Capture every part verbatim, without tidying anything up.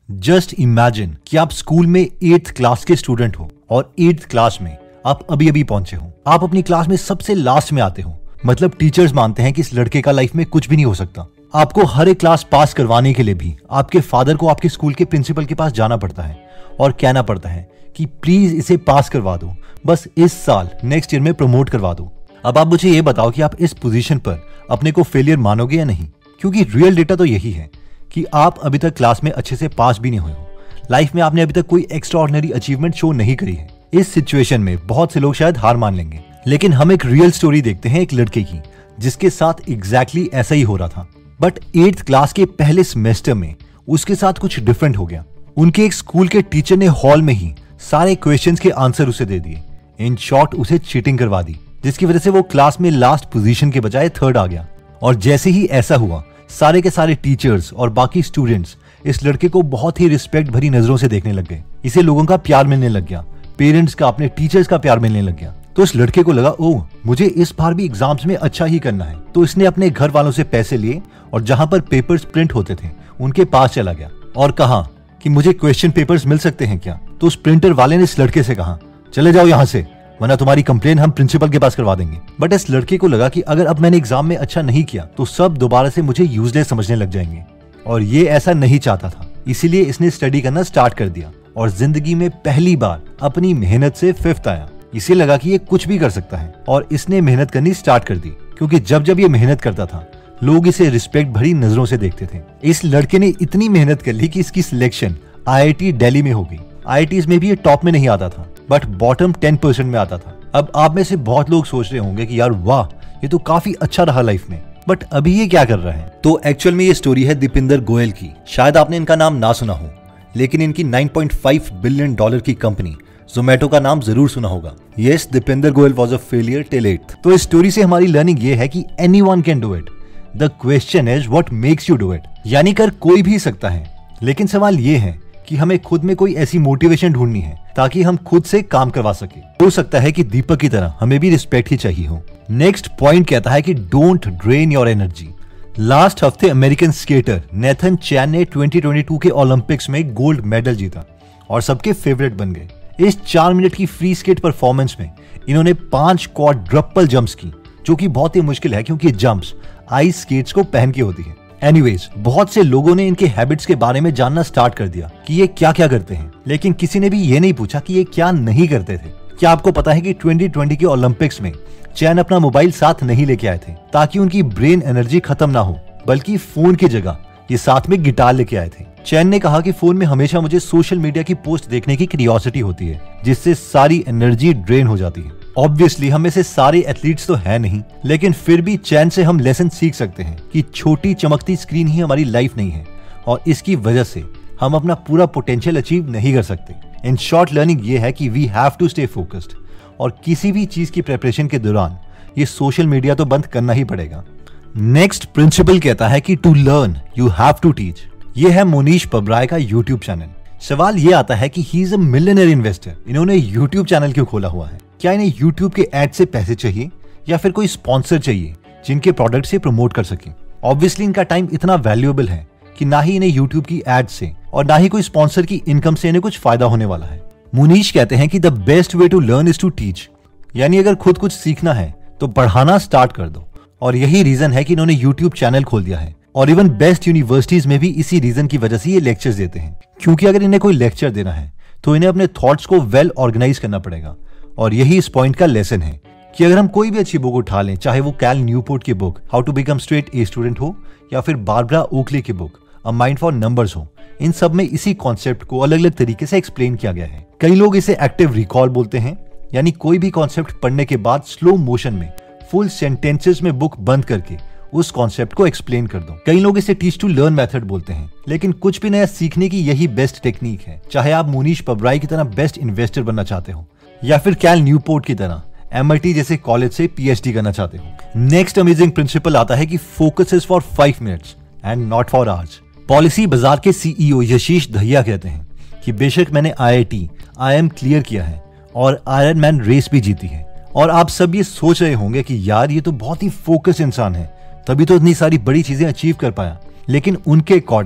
Just imagine कि आप school में एट्थ क्लास के स्टूडेंट हो और एट्थ क्लास में आप अभी अभी पहुंचे हो। आप अपनी क्लास में सबसे लास्ट में आते हो। मतलब टीचर्स मानते हैं कि इस लड़के का लाइफ में कुछ भी नहीं हो सकता। आपको हर एक क्लास पास करवाने के लिए भी आपके फादर को आपके स्कूल के प्रिंसिपल के पास जाना पड़ता है और कहना पड़ता है कि प्लीज इसे पास करवा दो, बस इस साल नेक्स्ट ईयर में प्रमोट करवा दो। अब आप मुझे ये बताओ कि आप इस पोजीशन पर अपने को फेलियर मानोगे या नहीं, क्योंकि रियल डेटा तो यही है कि आप अभी तक क्लास में अच्छे से पास भी नहीं हुए हो। लाइफ में आपने अभी तक कोई एक्स्ट्राऑर्डिनरी अचीवमेंट शो नहीं करी है। इस सिचुएशन में बहुत से लोग शायद हार मान लेंगे, लेकिन हम एक रियल स्टोरी देखते हैं एक लड़के की जिसके साथ एग्जैक्टली ऐसा ही हो रहा था। बट एट्थ क्लास के पहले सेमेस्टर में उसके साथ कुछ डिफरेंट हो गया। उनके एक स्कूल के टीचर ने हॉल में ही सारे क्वेश्चंस के आंसर उसे दे दिए। इन शॉर्ट उसे चीटिंग करवा दी, जिसकी वजह से वो क्लास में लास्ट पोजीशन के बजाय थर्ड आ गया। और जैसे ही ऐसा हुआ, सारे के सारे टीचर्स और बाकी स्टूडेंट्स इस लड़के को बहुत ही रिस्पेक्ट भरी नजरों से देखने लग गए। इसे लोगों का प्यार मिलने लग गया, पेरेंट्स का, अपने टीचर्स का प्यार मिलने लग गया। तो इस लड़के को लगा, ओह मुझे इस बार भी एग्जाम्स में अच्छा ही करना है। तो इसने अपने घर वालों से पैसे लिए और जहां पर पेपर्स प्रिंट होते थे उनके पास चला गया और कहा कि मुझे क्वेश्चन पेपर्स मिल सकते हैं क्या। तो उस प्रिंटर वाले ने इस लड़के से कहा, चले जाओ यहाँ से, वरना तुम्हारी कंप्लेन हम प्रिंसिपल के पास करवा देंगे। बट इस लड़के को लगा कि अगर अब मैंने एग्जाम में अच्छा नहीं किया तो सब दोबारा से मुझे यूजलेस समझने लग जाएंगे, और ये ऐसा नहीं चाहता था। इसीलिए इसने स्टडी करना स्टार्ट कर दिया और जिंदगी में पहली बार अपनी मेहनत से फिफ्थ आया। इसे लगा कि ये कुछ भी कर सकता है और इसने मेहनत करनी स्टार्ट कर दी, क्योंकि जब जब ये मेहनत करता था लोग इसे रिस्पेक्ट भरी नजरों से देखते थे। इस लड़के ने इतनी मेहनत कर ली कि इसकी selection I I T Delhi में हो गई। आई आई टीज़ में भी ये टॉप में नहीं आता था, बट बॉटम टेन परसेंट में आता था। अब आप में से बहुत लोग सोच रहे होंगे कि यार वाह, ये तो काफी अच्छा रहा लाइफ में, बट अभी ये क्या कर रहा है। तो एक्चुअल में ये स्टोरी है दीपिंदर गोयल की। शायद आपने इनका नाम ना सुना हो, लेकिन इनकी nine point five billion dollar की कंपनी जोमेटो का नाम जरूर सुना होगा। Yes, Deepinder Goyal was a failure till eighth. तो इस स्टोरी से हमारी लर्निंग ये है कि anyone can do it, the question is what makes you do it. यानी कर कोई भी सकता है, लेकिन सवाल ये है कि हमें खुद में कोई ऐसी मोटिवेशन ढूंढनी है ताकि हम खुद से काम करवा सके। हो सकता है कि दीपक की तरह हमें भी रिस्पेक्ट ही चाहिए हो। नेक्स्ट पॉइंट कहता है कि don't drain your energy. Last हफ्ते अमेरिकन स्केटर नेथन चैन ने ट्वेंटी ट्वेंटी टू के ओलंपिक्स में गोल्ड मेडल जीता और सबके फेवरेट बन गए। इस चार मिनट की फ्री स्केट परफॉर्मेंस में इन्होंने पांच क्वाड्रपल जंप्स की, जो कि बहुत ही मुश्किल है क्योंकि जंप्स आइस स्केट्स को पहन के होती है। एनीवेज, बहुत से लोगों ने इनके हैबिट्स के बारे में जानना स्टार्ट कर दिया कि ये क्या क्या करते हैं, लेकिन किसी ने भी ये नहीं पूछा कि ये क्या नहीं करते थे। क्या आपको पता है कि ट्वेंटी ट्वेंटी के ओलंपिक्स में चैन अपना मोबाइल साथ नहीं लेके आए थे ताकि उनकी ब्रेन एनर्जी खत्म ना हो, बल्कि फोन की जगह ये साथ में गिटार लेके आए थे। चैन ने कहा कि फोन में हमेशा मुझे सोशल मीडिया की पोस्ट देखने की क्यूरियोसिटी होती है, जिससे सारी एनर्जी ड्रेन हो जाती है। ऑब्वियसली हम में से सारे एथलीट्स तो है नहीं, लेकिन फिर भी चैन से हम लेसन सीख सकते हैं कि छोटी चमकती स्क्रीन ही हमारी लाइफ नहीं है और इसकी वजह से हम अपना पूरा पोटेंशियल अचीव नहीं कर सकते। इन शॉर्ट लर्निंग ये है कि we have to stay focused, और किसी भी चीज की प्रिपरेशन के दौरान ये सोशल मीडिया तो बंद करना ही पड़ेगा। नेक्स्ट प्रिंसिपल कहता है कि to learn you have to teach. ये है मोनीश पबराय का यूट्यूब चैनल। सवाल ये आता है कि he is a millionaire investor, इन्होंने यूट्यूब चैनल क्यों खोला हुआ है? क्या इन्हें यूट्यूब के एड से पैसे चाहिए या फिर कोई स्पॉन्सर चाहिए जिनके प्रोडक्ट से प्रमोट कर सके? ऑब्वियसली इनका टाइम इतना वैल्यूएबल है कि ना ही इन्हें यूट्यूब की एड से और ना ही कोई स्पॉन्सर की इनकम से इन्हें कुछ फायदा होने वाला है। मुनीश कहते हैं कि the best way to learn is to teach, यानी अगर खुद कुछ सीखना है तो पढ़ाना स्टार्ट कर दो। और यही रीजन है कि इन्होंने यूट्यूब चैनल खोल दिया है, और इवन बेस्ट यूनिवर्सिटीज में भी इसी रीजन की वजह से ये लेक्चर्स देते हैं। क्योंकि अगर इन्हें कोई लेक्चर देना है तो इन्हें अपने थॉट्स को वेल ऑर्गेनाइज करना पड़ेगा। और यही इस पॉइंट का लेसन है कि अगर हम कोई भी अच्छी बुक उठा लें, चाहे वो कैल न्यूपोर्ट की book how to become straight A student हो या फिर बारबरा ओकले की book a mind for numbers हो, इन सब में इसी कॉन्सेप्ट को अलग अलग तरीके से एक्सप्लेन किया गया है। कई लोग इसे एक्टिव रिकॉल बोलते हैं, यानी कोई भी कॉन्सेप्ट पढ़ने के बाद स्लो मोशन में फुल सेंटेंसेस में बुक बंद करके उस कॉन्सेप्ट को एक्सप्लेन कर दो। कई लोग इसे टीच टू लर्न मेथड बोलते हैं, लेकिन कुछ भी नया सीखने की यही बेस्ट टेक्निक है। चाहे आप मोनीश पबराय की तरह बेस्ट इन्वेस्टर बनना चाहते हो या फिर कैल न्यूपोर्ट की तरह एम आई टी जैसे कॉलेज से पी एच डी करना चाहते हो। नेक्स्ट अमेजिंग प्रिंसिपल आता है कि focus is for five minutes and not for hours. Policy Bazaar के सी ई ओ यशीश दहिया कहते हैं कि बेशक मैंने I I T I M clear किया है और आयरन मैन रेस भी जीती है, और आप सब ये सोच रहे होंगे कि यार ये तो बहुत ही फोकस इंसान है, तभी तो इतनी सारी बड़ी चीजें अचीव कर पाया। लेकिन उनके अकॉर्डिंग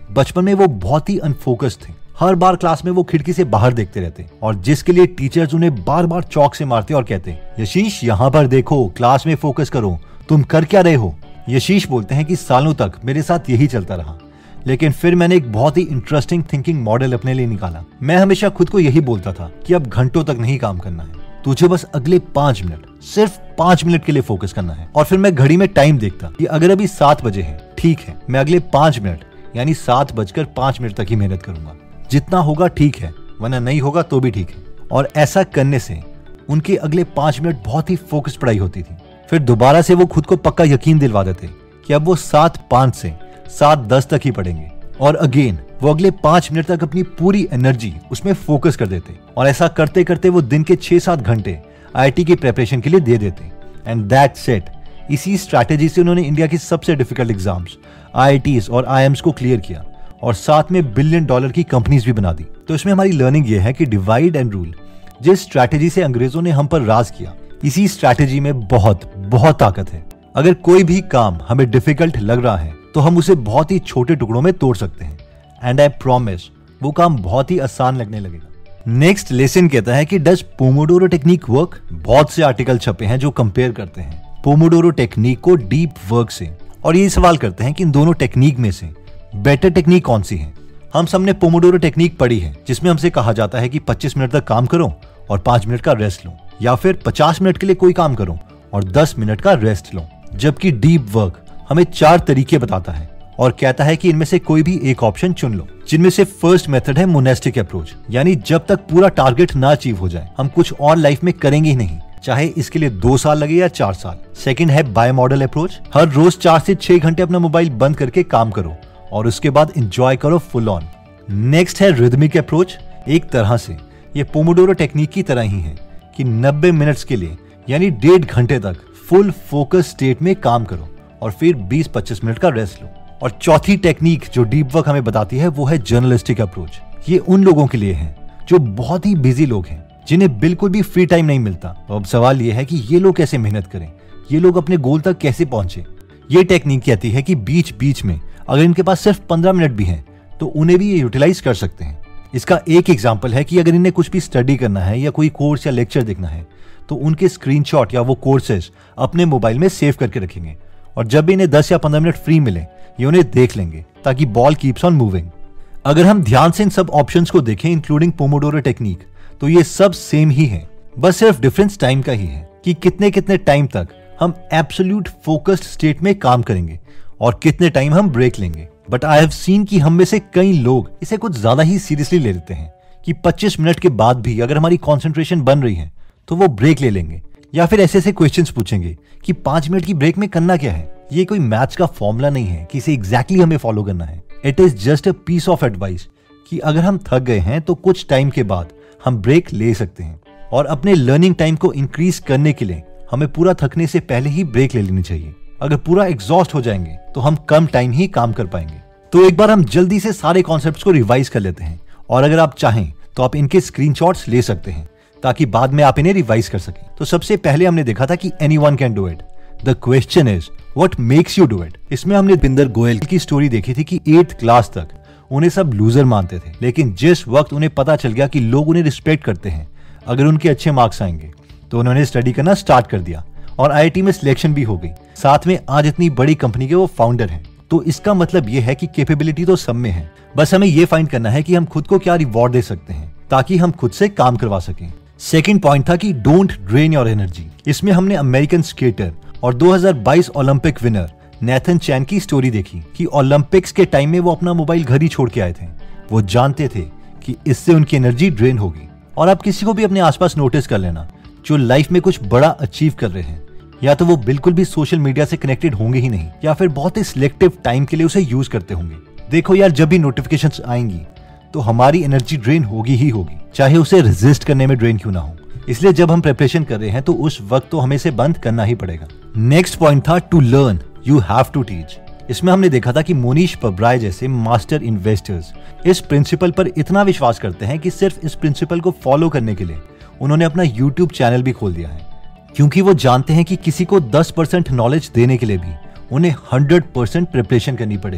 बचपन में वो बहुत ही अनफोकस्ड थे। हर बार क्लास में वो खिड़की से बाहर देखते रहते और जिसके लिए टीचर्स उन्हें बार बार चौक से मारते और कहते, यशीश यहाँ पर देखो, क्लास में फोकस करो, तुम कर क्या रहे हो। यशीश बोलते हैं कि सालों तक मेरे साथ यही चलता रहा, लेकिन फिर मैंने एक बहुत ही इंटरेस्टिंग थिंकिंग मॉडल अपने लिए निकाला। मैं हमेशा खुद को यही बोलता था कि अब घंटों तक नहीं काम करना है, तुझे बस अगले पांच मिनट, सिर्फ पांच मिनट के लिए फोकस करना है। और फिर मैं घड़ी में टाइम देखता कि अगर अभी सात बजे है, ठीक है, मैं अगले पांच मिनट यानी सात बजकर पांच मिनट तक ही मेहनत करूंगा। जितना होगा ठीक है, वरना नहीं होगा तो भी ठीक है। और ऐसा करने से उनके अगले पांच मिनट बहुत ही फोकस्ड पढ़ाई होती थी। फिर दोबारा से वो खुद को पक्का यकीन दिलवा देते कि अब वो सात पांच से सात दस तक ही पढ़ेंगे। और अगेन वो अगले पांच मिनट तक अपनी पूरी एनर्जी उसमें फोकस कर देते और ऐसा करते करते वो दिन के छह सात घंटे आई आई टी की प्रिपरेशन के लिए दे देते। And that's it. इसी स्ट्रैटेजी से उन्होंने इंडिया की सबसे difficult exams, I I Ts और आई आई एम्स को क्लियर किया और साथ में बिलियन डॉलर की कंपनीज भी बना दी। तो इसमें हमारी लर्निंग ये है कि डिवाइड एंड रूल, जिस स्ट्रैटेजी से अंग्रेजों ने हम पर राज किया, इसी स्ट्रैटेजी में बहुत बहुत ताकत है। अगर कोई भी काम हमें डिफिकल्ट लग रहा है तो हम उसे बहुत ही छोटे टुकड़ों में तोड़ सकते हैं एंड आई प्रॉमिस वो काम बहुत ही आसान लगने लगेगा। नेक्स्ट लेसन कहता है कि डज पोमोडोरो टेक्निक वर्क। बहुत से आर्टिकल छपे हैं जो कंपेयर करते हैं पोमोडोरो टेक्निक को डीप वर्क से और ये सवाल करते हैं कि इन दोनों टेक्निक में से बेटर टेक्निक कौन सी है। हम सबने पोमोडोरो टेक्निक पढ़ी है, जिसमें हमसे कहा जाता है कि पच्चीस मिनट तक काम करो और पांच मिनट का रेस्ट लो, या फिर पचास मिनट के लिए कोई काम करो और दस मिनट का रेस्ट लो। जबकि डीप वर्क हमें चार तरीके बताता है और कहता है कि इनमें से कोई भी एक ऑप्शन चुन लो, जिनमें से फर्स्ट मेथड है मोनेस्टिक अप्रोच, यानी जब तक पूरा टारगेट ना अचीव हो जाए हम कुछ और लाइफ में करेंगे ही नहीं, चाहे इसके लिए दो साल लगे या चार साल। सेकंड है बाय मॉडल अप्रोच, हर रोज चार से छह घंटे अपना मोबाइल बंद करके काम करो और उसके बाद एंजॉय करो फुल ऑन। नेक्स्ट है रिदमिक अप्रोच। एक तरह से ये पोमोडोरो टेक्निक की तरह ही है कि नब्बे मिनट्स के लिए यानी डेढ़ घंटे तक फुल फोकस स्टेट में काम करो और फिर बीस पच्चीस मिनट का रेस्ट लो। और चौथी टेक्निक जो डीप वर्क हमें बताती है वो है जर्नलिस्टिक अप्रोच। ये उन लोगों के लिए है जो बहुत ही बिजी लोग हैं, जिन्हें बिल्कुल भी फ्री टाइम नहीं मिलता। तो अब सवाल ये है कि ये लोग कैसे मेहनत करें, ये लोग अपने गोल तक कैसे पहुंचे। ये टेक्निक कहती है कि बीच बीच में अगर इनके पास सिर्फ पंद्रह मिनट भी हैं तो उन्हें भी ये यूटिलाइज कर सकते हैं। इसका एक एग्जाम्पल है कि अगर इन्हें कुछ भी स्टडी करना है या कोई कोर्स या लेक्चर देखना है तो उनके स्क्रीनशॉट या वो कोर्सेज अपने मोबाइल में सेव करके रखेंगे और जब भी इन्हें दस या पंद्रह मिनट फ्री मिले ये उन्हें देख लेंगे ताकि बॉल कीप्स ऑन मूविंग। अगर हम ध्यान से इन सब ऑप्शंस को देखें इंक्लूडिंग पोमोडोरो टेक्निक, तो ये सब सेम ही है, बस सिर्फ डिफरेंस टाइम का ही है कि कितने कितने टाइम तक हम एब्सोल्यूट फोकस्ड स्टेट में काम करेंगे और कितने टाइम हम ब्रेक लेंगे। बट आई हैव सीन कि हम में से कई लोग इसे कुछ ज्यादा ही सीरियसली ले लेते हैं कि पच्चीस मिनट के बाद भी अगर हमारी कंसंट्रेशन बन रही है तो वो ब्रेक ले लेंगे, या फिर ऐसे ऐसे क्वेश्चंस पूछेंगे कि पांच मिनट की ब्रेक में करना क्या है। ये कोई मैथ्स का फॉर्मूला नहीं है कि इसे एग्जैक्टली हमें फॉलो करना है। It is just a piece of advice कि अगर हम थक गए हैं तो कुछ टाइम के बाद हम ब्रेक ले सकते हैं और अपने लर्निंग टाइम को इंक्रीज करने के लिए हमें पूरा थकने से पहले ही ब्रेक ले लेनी चाहिए। अगर पूरा एग्जॉस्ट हो जाएंगे तो हम कम टाइम ही काम कर पाएंगे। तो एक बार हम जल्दी से सारे कॉन्सेप्ट्स को रिवाइज कर लेते हैं और अगर आप चाहें तो आप इनके स्क्रीनशॉट्स ले सकते हैं ताकि बाद में आप इन्हें रिवाइज कर सकें। तो सबसे पहले हमने देखा था कि anyone can do it, the question is what makes you do it. इसमें हमने बिंदर गोयल की स्टोरी देखी थी कि एट्थ क्लास तक उन्हें सब लूजर मानते थे, लेकिन जिस वक्त उन्हें पता चल गया कि लोग उन्हें रिस्पेक्ट करते हैं अगर उनके अच्छे मार्क्स आएंगे, तो उन्होंने स्टडी करना स्टार्ट कर दिया और आई आई टी में सिलेक्शन भी हो गई। साथ में आज इतनी बड़ी कंपनी के वो फाउंडर हैं। तो इसका मतलब ये है कि कैपेबिलिटी तो सब में है, बस हमें ये फाइंड करना है कि हम खुद को क्या रिवॉर्ड दे सकते हैं ताकि हम खुद से काम करवा सकें। सेकंड पॉइंट था कि डोंट ड्रेन योर एनर्जी। इसमें हमने अमेरिकन स्केटर और दो हज़ार बाईस ओलंपिक विनर नेथन चैन की स्टोरी देखी कि ओलंपिक्स के टाइम में वो अपना मोबाइल घर ही छोड़ के आए थे। वो जानते थे कि इससे उनकी एनर्जी ड्रेन होगी। और आप किसी को भी अपने आसपास नोटिस कर लेना जो लाइफ में कुछ बड़ा अचीव कर रहे हैं, या तो वो बिल्कुल भी सोशल मीडिया से कनेक्टेड होंगे ही नहीं या फिर बहुत ही सिलेक्टिव टाइम के लिए उसे यूज करते होंगे। देखो यार, जब भी नोटिफिकेशंस आएंगी तो हमारी एनर्जी ड्रेन होगी ही होगी, चाहे उसे रेजिस्ट करने में ड्रेन क्यों ना हो। इसलिए जब हम प्रिपरेशन कर रहे हैं तो उस वक्त तो हमें इसे बंद करना ही पड़ेगा। नेक्स्ट पॉइंट था to learn you have to teach. इसमें हमने देखा था कि मोनीश पब्राय जैसे मास्टर इन्वेस्टर्स इस प्रिंसिपल पर इतना विश्वास करते हैं कि सिर्फ इस प्रिंसिपल को फॉलो करने के लिए उन्होंने अपना यूट्यूब चैनल भी खोल दिया है, क्योंकि वो जानते हैं कि किसी को दस परसेंट नॉलेज देने के लिए भी उन्हें हंड्रेड परसेंट प्रिपरेशन करनी पड़ेगी।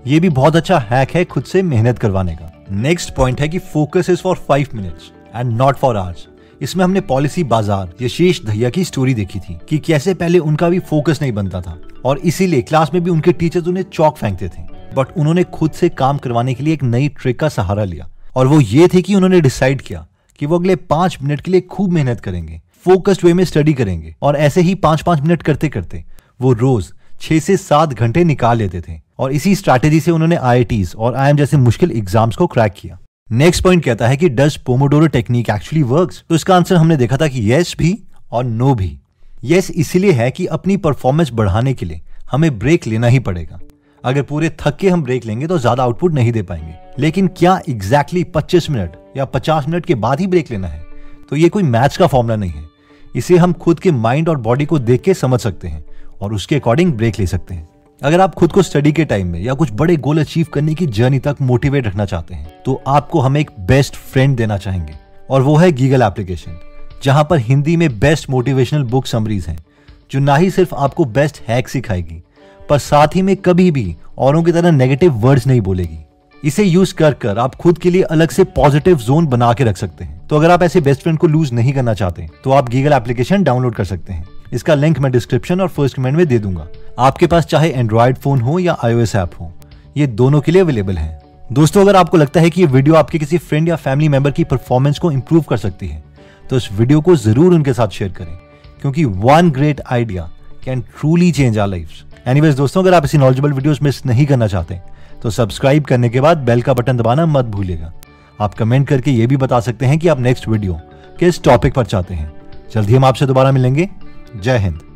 ये भी बहुत अच्छा हैक है खुद से मेहनत करवाने का। नेक्स्ट पॉइंट है कि focus is for five minutes and not for hours. इसमें हमने पॉलिसी बाजार यशेश दहिया की स्टोरी देखी थी कि कैसे पहले उनका भी फोकस नहीं बनता था और इसीलिए क्लास में भी उनके टीचर्स उन्हें चौक फेंकते थे, बट उन्होंने खुद से काम करवाने के लिए एक नई ट्रिक का सहारा लिया और वो ये थे कि उन्होंने डिसाइड किया कि वो अगले पांच मिनट के लिए खूब मेहनत करेंगे, फोकस्ड वे में स्टडी करेंगे और ऐसे ही पांच पांच मिनट करते करते वो रोज छह से सात घंटे निकाल लेते थे और इसी स्ट्रैटेजी से उन्होंने आई आई टीज़ और आई आई एम जैसे मुश्किल एग्जाम्स को क्रैक किया। नेक्स्ट पॉइंट कहता है कि does Pomodoro technique actually works? तो इसका आंसर हमने देखा था कि यस भी और नो भी। यस इसलिए है कि अपनी परफॉर्मेंस बढ़ाने के लिए हमें ब्रेक लेना ही पड़ेगा। अगर पूरे थक के हम ब्रेक लेंगे तो ज्यादा आउटपुट नहीं दे पाएंगे, लेकिन क्या एग्जैक्टली पच्चीस मिनट या पचास मिनट के बाद ही ब्रेक लेना है? तो ये कोई मैथ्स का फॉर्मूला नहीं है। इसे हम खुद के माइंड और बॉडी को देख के समझ सकते हैं और उसके अकॉर्डिंग ब्रेक ले सकते हैं। अगर आप खुद को स्टडी के टाइम में या कुछ बड़े गोल अचीव करने की जर्नी तक मोटिवेट रखना चाहते हैं तो आपको हम एक बेस्ट फ्रेंड देना चाहेंगे और वो है गीगल एप्लीकेशन, जहां पर हिंदी में बेस्ट मोटिवेशनल बुक समरीज हैं, जो ना ही सिर्फ आपको बेस्ट हैक सिखाएगी पर साथ ही में कभी भी औरों की तरह नेगेटिव वर्ड्स नहीं बोलेगी। इसे यूज कर कर आप खुद के लिए अलग से पॉजिटिव जोन बना के रख सकते हैं। तो अगर आप ऐसे बेस्ट फ्रेंड को लूज नहीं करना चाहते तो आप गीगल एप्लीकेशन डाउनलोड कर सकते हैं। इसका लिंक मैं डिस्क्रिप्शन और फर्स्ट कमेंट में दे दूंगा। आपके पास चाहे एंड्रॉइड फोन हो या आईओएस ऐप हो, ये दोनों के लिए अवेलेबल है। दोस्तों, अगर आपको लगता है कि ये वीडियो आपके किसी फ्रेंड या फैमिली मेंबर की परफॉर्मेंस को इंप्रूव कर सकती है तो इस वीडियो को जरूर उनके साथ शेयर करें, क्योंकि one great idea can truly change our lives. Anyways दोस्तों, अगर आप ऐसी नॉलेजेबल वीडियोस मिस नहीं करना चाहते तो सब्सक्राइब करने के बाद बेल का बटन दबाना मत भूलिएगा। आप कमेंट करके ये भी बता सकते हैं कि आप नेक्स्ट वीडियो किस टॉपिक पर चाहते हैं। जल्दी हम आपसे दोबारा मिलेंगे। जय हिंद।